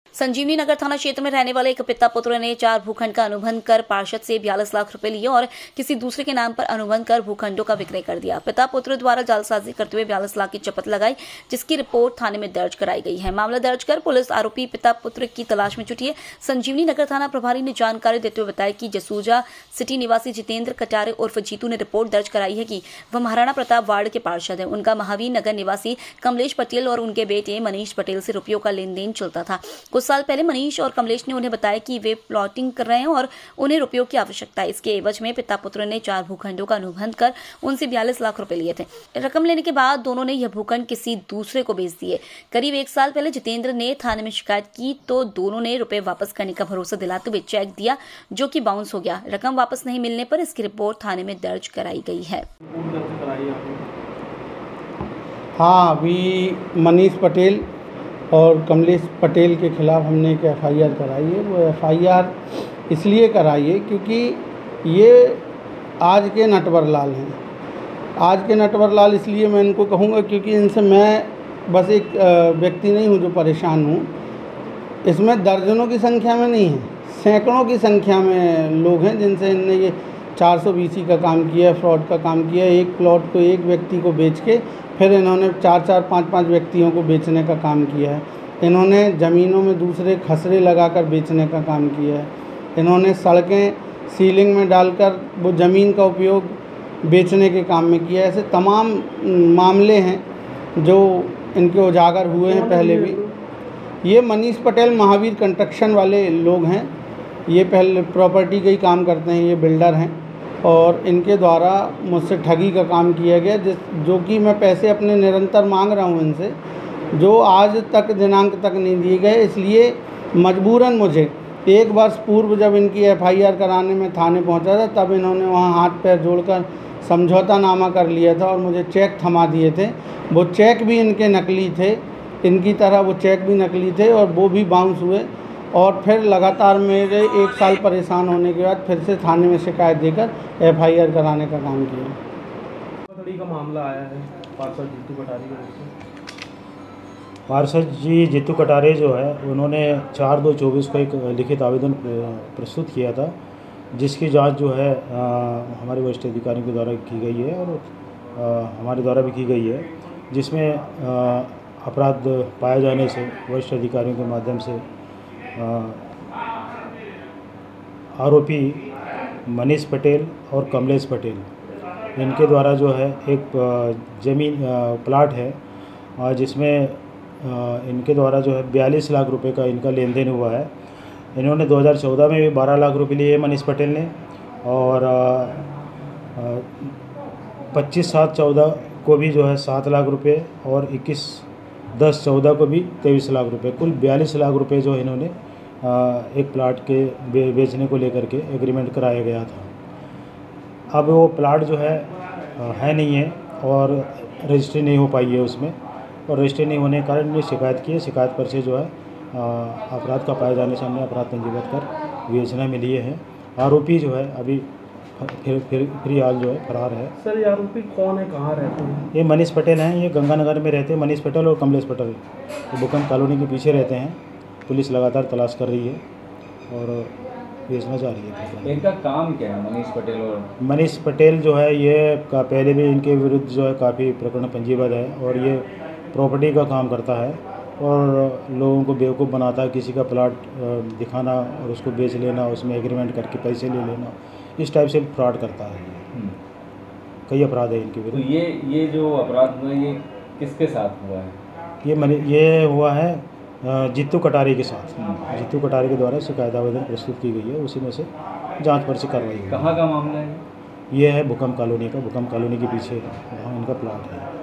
संजीवनी नगर थाना क्षेत्र में रहने वाले एक पिता पुत्र ने 4 भूखंड का अनुबंध कर पार्षद से 42 लाख रुपए लिए और किसी दूसरे के नाम पर अनुबंध कर भूखंडों का विक्रय कर दिया। पिता पुत्र द्वारा जालसाजी करते हुए 42 लाख की चपत लगाई, जिसकी रिपोर्ट थाने में दर्ज कराई गई है। मामला दर्ज कर पुलिस आरोपी पिता पुत्र की तलाश में जुटी है। संजीवनी नगर थाना प्रभारी ने जानकारी देते हुए बताया कि जसूजा सिटी निवासी जितेंद्र कटारे उर्फ जीतू ने रिपोर्ट दर्ज कराई है कि वह महाराणा प्रताप वार्ड के पार्षद है। उनका महावीर नगर निवासी कमलेश पटेल और उनके बेटे मनीष पटेल से रुपयों का लेन देन चलता था। कुछ साल पहले मनीष और कमलेश ने उन्हें बताया कि वे प्लॉटिंग कर रहे हैं और उन्हें रुपयों की आवश्यकता है। इसके एवज में पिता पुत्र ने 4 भूखंडों का अनुबंध कर उनसे 42 लाख रुपए लिए थे। रकम लेने के बाद दोनों ने यह भूखंड किसी दूसरे को बेच दिए। करीब 1 साल पहले जितेंद्र ने थाने में शिकायत की तो दोनों ने रुपए वापस करने का भरोसा दिलाते हुए चेक दिया, जो कि बाउंस हो गया। रकम वापस नहीं मिलने पर इसकी रिपोर्ट थाने में दर्ज कराई गई है। हाँ, अभी मनीष पटेल और कमलेश पटेल के खिलाफ़ हमने एक एफआईआर कराई है। वो एफआईआर इसलिए कराई है क्योंकि ये आज के नटवर लाल हैं। आज के नटवर लाल इसलिए मैं इनको कहूँगा क्योंकि इनसे मैं बस एक व्यक्ति नहीं हूँ जो परेशान हूँ। इसमें दर्जनों की संख्या में नहीं है, सैकड़ों की संख्या में लोग हैं जिनसे इनने ये 420 का काम किया, फ्रॉड का काम किया। एक प्लॉट को एक व्यक्ति को बेच के फिर इन्होंने 4-4, 5-5 व्यक्तियों को बेचने का काम किया है। इन्होंने ज़मीनों में दूसरे खसरे लगाकर बेचने का काम किया है। इन्होंने सड़कें सीलिंग में डालकर वो ज़मीन का उपयोग बेचने के काम में किया है। ऐसे तमाम मामले हैं जो इनके उजागर हुए हैं पहले भी। ये मनीष पटेल महावीर कंस्ट्रक्शन वाले लोग हैं। ये पहले प्रॉपर्टी का ही काम करते हैं, ये बिल्डर हैं और इनके द्वारा मुझसे ठगी का काम किया गया, जो कि मैं पैसे अपने निरंतर मांग रहा हूं इनसे, जो आज तक दिनांक तक नहीं दिए गए। इसलिए मजबूरन मुझे 1 वर्ष पूर्व जब इनकी एफआईआर कराने में थाने पहुंचा था, तब इन्होंने वहां हाथ पैर जोड़कर समझौतानामा कर लिया था और मुझे चेक थमा दिए थे। वो चेक भी इनके नकली थे, इनकी तरह वो चेक भी नकली थे और वो भी बाउंस हुए। और फिर लगातार मेरे 1 साल परेशान होने के बाद फिर से थाने में शिकायत देकर एफआईआर कराने का काम किया। का मामला आया है पार्षद जीतू कटारे की तरफ से। पार्षद जी जीतू कटारे जो है उन्होंने 4/2/24 को एक लिखित आवेदन प्रस्तुत किया था, जिसकी जांच जो है हमारे वरिष्ठ अधिकारियों के द्वारा की गई है और हमारे द्वारा भी की गई है, जिसमें अपराध पाए जाने से वरिष्ठ अधिकारियों के माध्यम से आरोपी मनीष पटेल और कमलेश पटेल, इनके द्वारा जो है एक ज़मीन प्लाट है जिसमें इनके द्वारा जो है 42 लाख रुपए का इनका लेन देन हुआ है। इन्होंने 2014 में भी 12 लाख रुपए लिए मनीष पटेल ने और 25/7/14 को भी जो है 7 लाख रुपए और 21/10/14 को भी 23 लाख रुपए, कुल 42 लाख रुपए जो इन्होंने एक प्लाट के बेचने को लेकर के एग्रीमेंट कराया गया था। अब वो प्लाट जो है नहीं है और रजिस्ट्री नहीं हो पाई है उसमें, और रजिस्ट्री नहीं होने के कारण इन्होंने शिकायत की है। शिकायत पर से जो है अपराध का पाए जाने से हमने अपराध पंजीबद्ध कर विवेचना में लिए हैं। आरोपी जो है अभी फिलहाल जो है फरार है। सर, ये आरोपी कौन है, कहाँ रहते हैं? ये मनीष पटेल हैं, ये गंगानगर में रहते हैं। मनीष पटेल और कमलेश पटेल ये भूकंप कॉलोनी के पीछे रहते हैं। पुलिस लगातार तलाश कर रही है और बेचना चाह रही है। इनका काम क्या है मनीष पटेल जो है ये पहले भी इनके विरुद्ध जो है काफ़ी प्रकरण पंजीबद्ध है और ये प्रॉपर्टी का काम करता है और लोगों को बेवकूफ़ बनाता है। किसी का प्लाट दिखाना और उसको बेच लेना, उसमें एग्रीमेंट करके पैसे ले लेना, इस टाइप से फ्रॉड करता है। कई अपराध है इनके विरुद्ध। तो ये जो अपराध हुआ ये किसके साथ हुआ है? ये हुआ है जीतू कटारे के साथ। जीतू कटारे के द्वारा शिकायत आवेदन प्रस्तुत की गई है, उसी में से जांच पर्ची कार्रवाई। कहाँ का मामला है? ये है भूकंप कॉलोनी का। भूकंप कॉलोनी के पीछे वहाँ इनका प्लाट है।